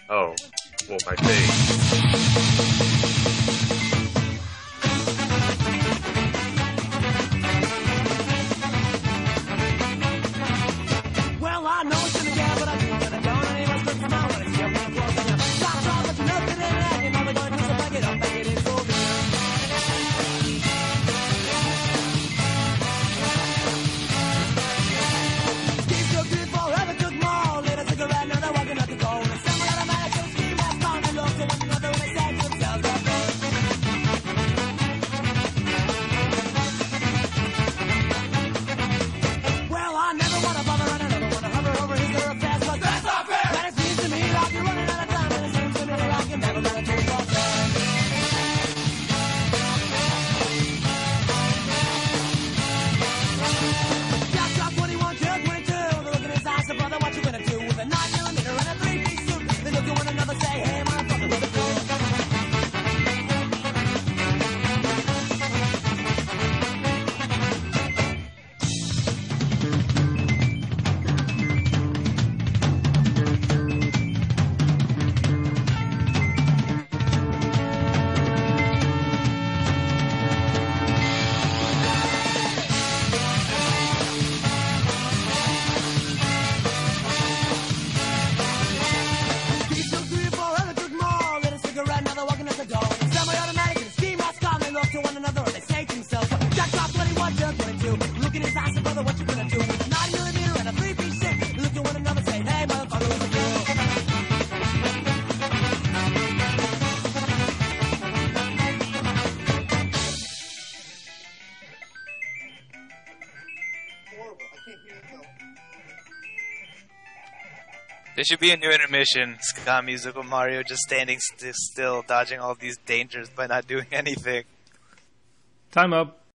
Oh, well, my face. Well, I know it's gonna get, but I do what I don't. And anyone's looking smile when it's your man close. And you're stop, but you're looking in and you know they're going to back it up, back it in for me. Steve took three, forever took more. Lit a cigarette, now they're walking out the door. And some automatic and ski mask on. They look to one another and they say to themselves, that's it. Well, I never want to bother and I never want to hover over his or her past, but that's not fair. But it seems to me like you're running out of time, and it seems to me like you're never gonna do it all fair. Jack Drop 21, Jill 22. The look in his eyes, so brother, what you gonna do with a 9mm and a 3-piece suit? They look at one another, say, hey, motherfucker, what the fool? He took 3 or 4, and took more. Lit a cigarette, now they're walking at the door. Semi-automatic and a ski mask on. They look to one another and they say to themselves, Jack Drop 21, Jill 22. Look in his eyes, so brother, what you gonna do with a 9mm and a 3-piece suit? They look to one another, say, hey, motherfucker, what the fool? There should be a new intermission. Ska musical Mario just standing still, dodging all these dangers by not doing anything. Time up.